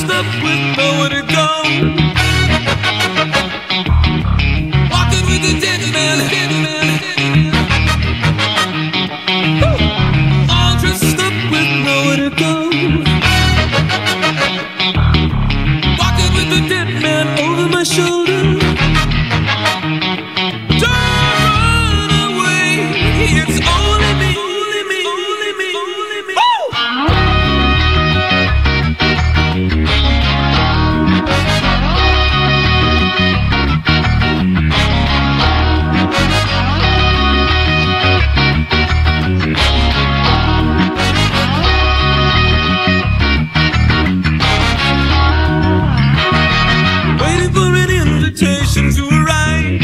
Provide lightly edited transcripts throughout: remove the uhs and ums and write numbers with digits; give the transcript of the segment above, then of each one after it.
stuck with nowhere to go. Walking with the dead man, all dressed up with nowhere to go. Walking with the dead man over my shoulder. Don't run away, it's only me, only me, only me, only me. Waiting for an invitation to arrive.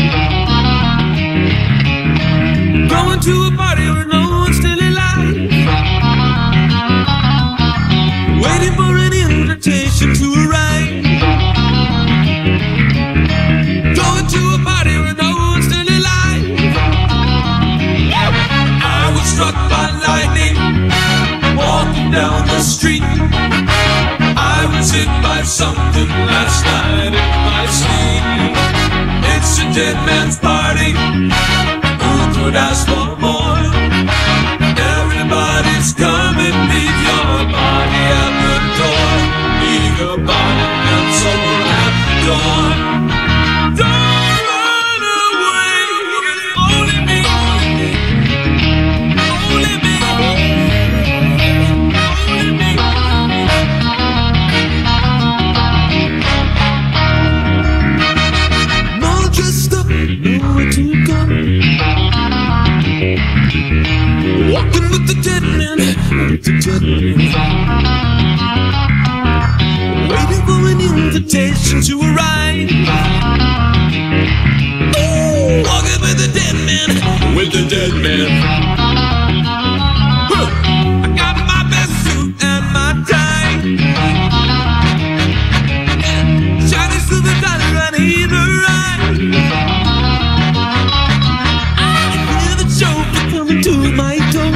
Going to a party where no one's still alive. Waiting for an invitation to arrive. Going to a party where no one's still alive. I was struck by lightning, walking down the street. I was hit by something last night in my sleep. It's a dead man's party. Who could ask for more? Everybody's coming, leave your body at the door. Leave your body and soul at the door. Don't run away, it's only me, only me, only me. No dressed up, nowhere to go. Walking with the dead man, with the dead man. Waiting for an invitation to arrive. Ooh, walking with the dead man, with the dead man. Huh. I got my best suit and my tie. Shiny silver dollar on either eye. I hear the chauffeur coming to my door.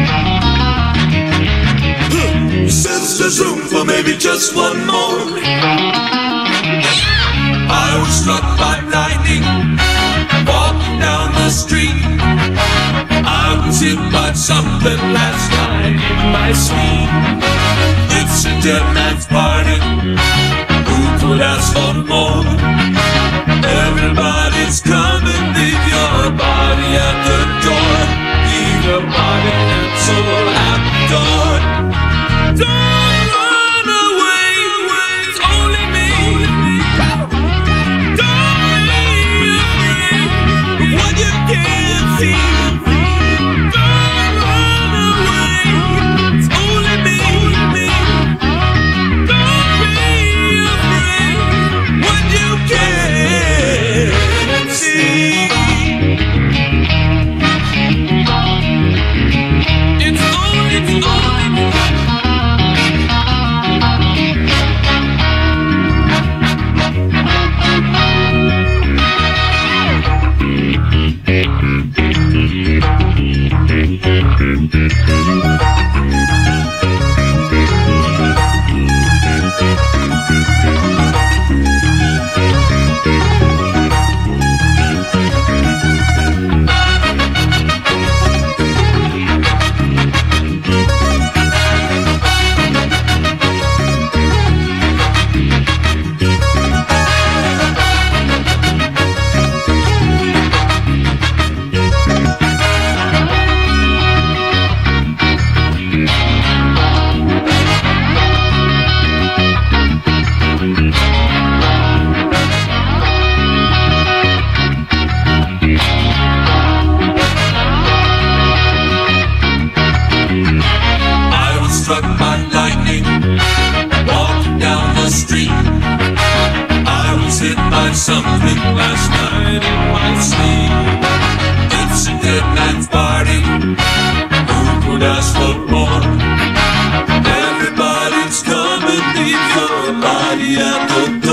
Since there's room for maybe just one more. I was struck by lightning, walking down the street. I was hit by something last night in my sleep. It's a dead man's party. Who could ask for more? Everybody's coming, leave your body at the door. Leave your body and soul at the door. Don't run away, it's only me. Don't be afraid of what you can't see. Don't run away, it's only me. Don't be afraid of what you can't see. It's only me. Struck by lightning, walking down the street. I was hit by something last night in my sleep. It's a dead man's party. Who could ask for more? Everybody's coming, leave your body at the door.